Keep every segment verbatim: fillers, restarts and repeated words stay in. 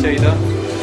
चाहिए।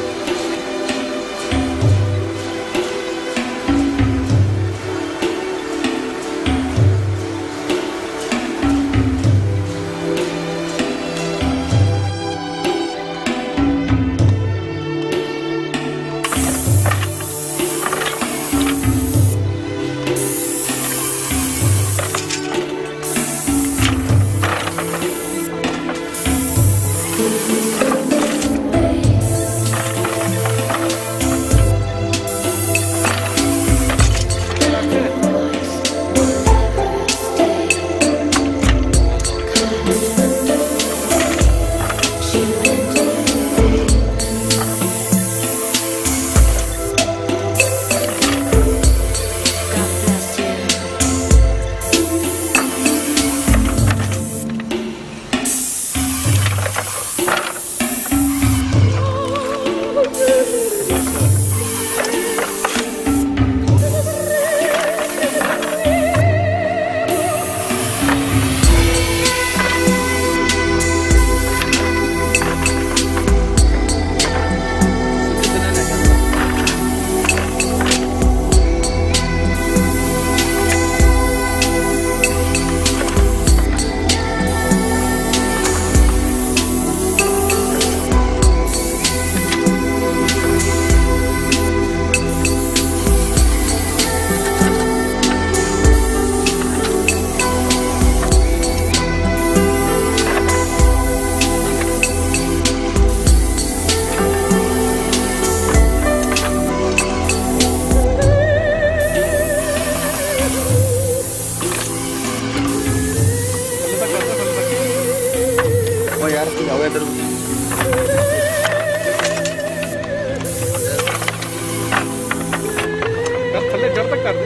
थले जड़ तक कर दे।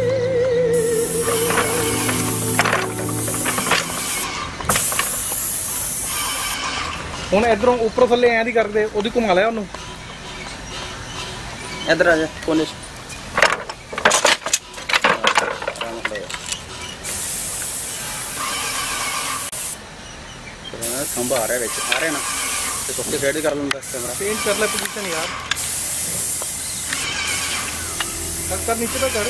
ਹੁਣ इधरों ऊपर थले ऐं दी कर दे, ओदी घुमा लिया ਉਹਨੂੰ। इधर आ जा कोने से। खंबा आ रहा है, आ रहा है ना, तो उसके साइड कर लूँगा कैमरा। चेंज कर ले पोजीशन यार, कर कर नीचे तक कर।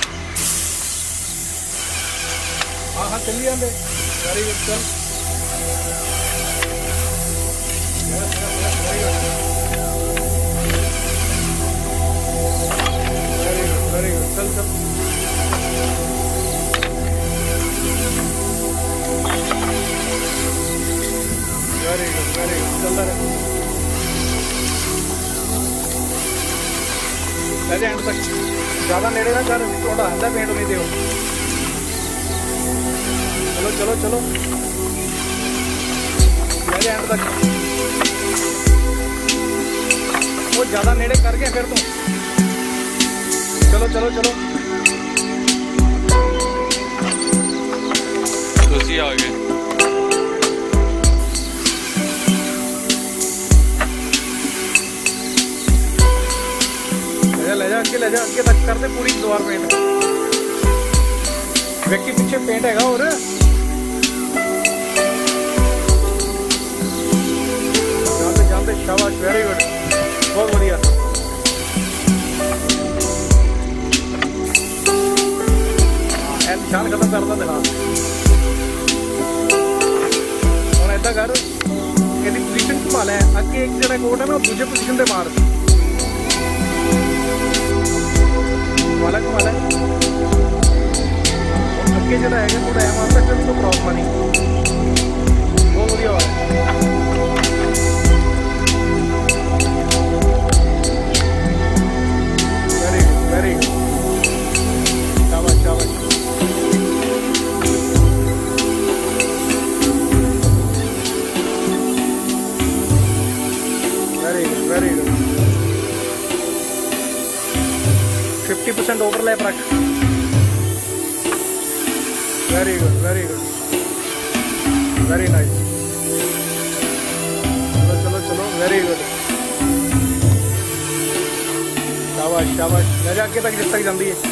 हाँ हाँ चलिए आंदे, वेरी गुड चल। वेरी गुड वेरी गुड चल चल। वेरी गुड वेरी गुड चलता रहे। ले एंड तक, ज़्यादा नेड़े ना कर, थोड़ा हल्का पेंट नहीं दो। चलो चलो चलो ले एंड तक। वो ज़्यादा नेड़े करके फिर तुम चलो चलो चलो। तुसी आ गए। ले जा आगे, ले जा आगे तक कर दे पूरी दीवार पेंट। व्यक्ति पीछे पेंट हैगा और जानते जानते। शाबाश वेरी गुड, बहुत बढ़िया। हाँ निशान खत्म करता दिखा। और ऐसा कर, यदि पोजीशन घुमा ले अगे, एक जरा कोट है ना दूसरे पोजीशन पे मार। वाला वाला अगे जो है थोड़ा एम आता है तो प्रॉब्लम नहीं। बहुत बढ़िया हुआ है। वेरी गुड वेरी गुड, शाबाश शाबाश। Very good very good. Fifty percent overlap रख। Very good very good, very nice. चलो चलो चलो वेरी गुड, शाबाश शाबाश। ले जा आगे तक जिस तक जाती है।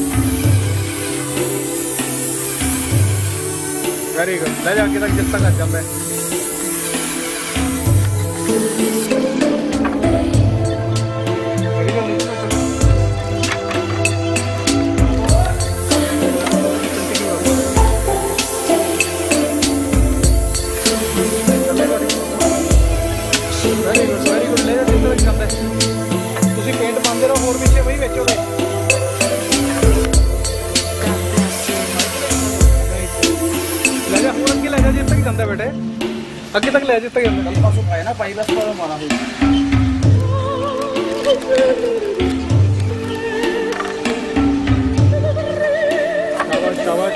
वेरी गुड, ले जा आगे तक जिस तक जाता है। ले जा जित तक जाता बेटे, अगे तक ले जित तक जाता। कल परसों पाए ना पाई बस पर मारा हुई। शाबाश शाबाश।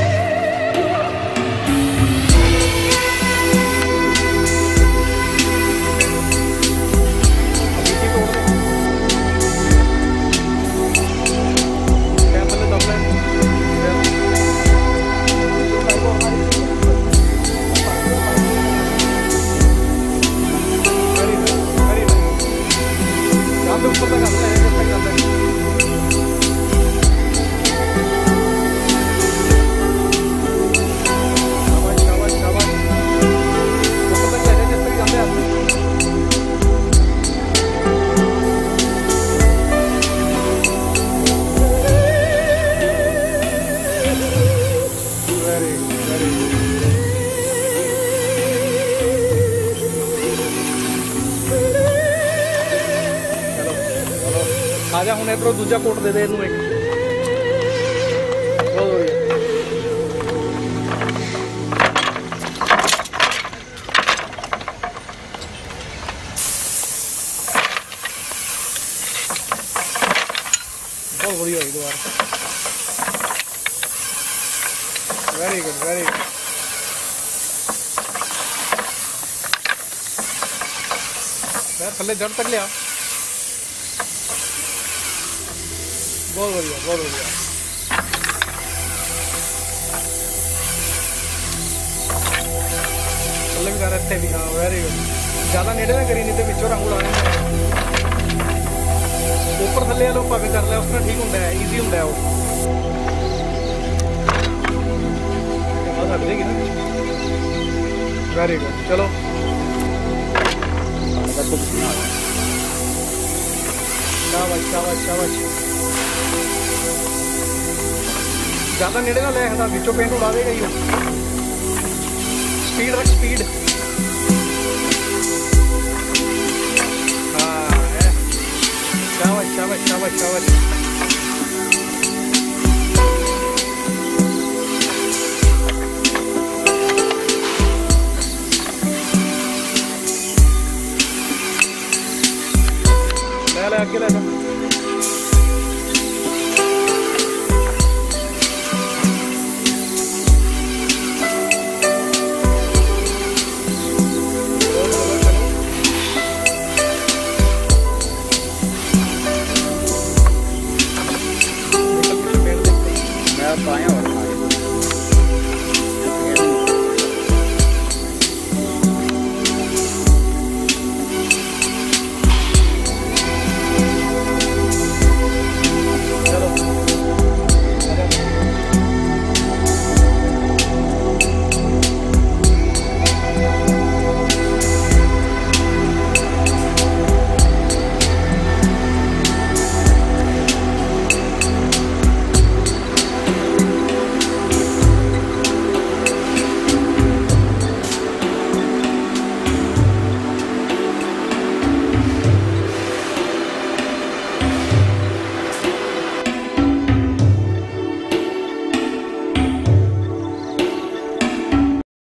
आजा हूँ इधरों दूजा कोट दे दे इनू एक। बहुत बढ़िया। बहुत बढ़िया हुई दोबारा। Very good very good. थले जड़ तक लिया। बहुत बढ़िया बहुत बढ़िया। मतलब भी कर रहे भी। हाँ वेरी गुड। ज़्यादा नेड़े ना करी, नहीं तो पिछों रंग उड़ा ऊपर थले लो भावे कर लिया, उसमें ठीक होंगे, ईजी होंगे वो। हट जाएगी ना। Very good. चलो शाबाश शाबाश शाबाश। ज्यादा नेड़े ना ले, बिचों पेंट उड़ा देगा ही। स्पीड रख स्पीड। हाँ शाबाश शाबाश शाबाश शाबाश। ले ले आगे ले।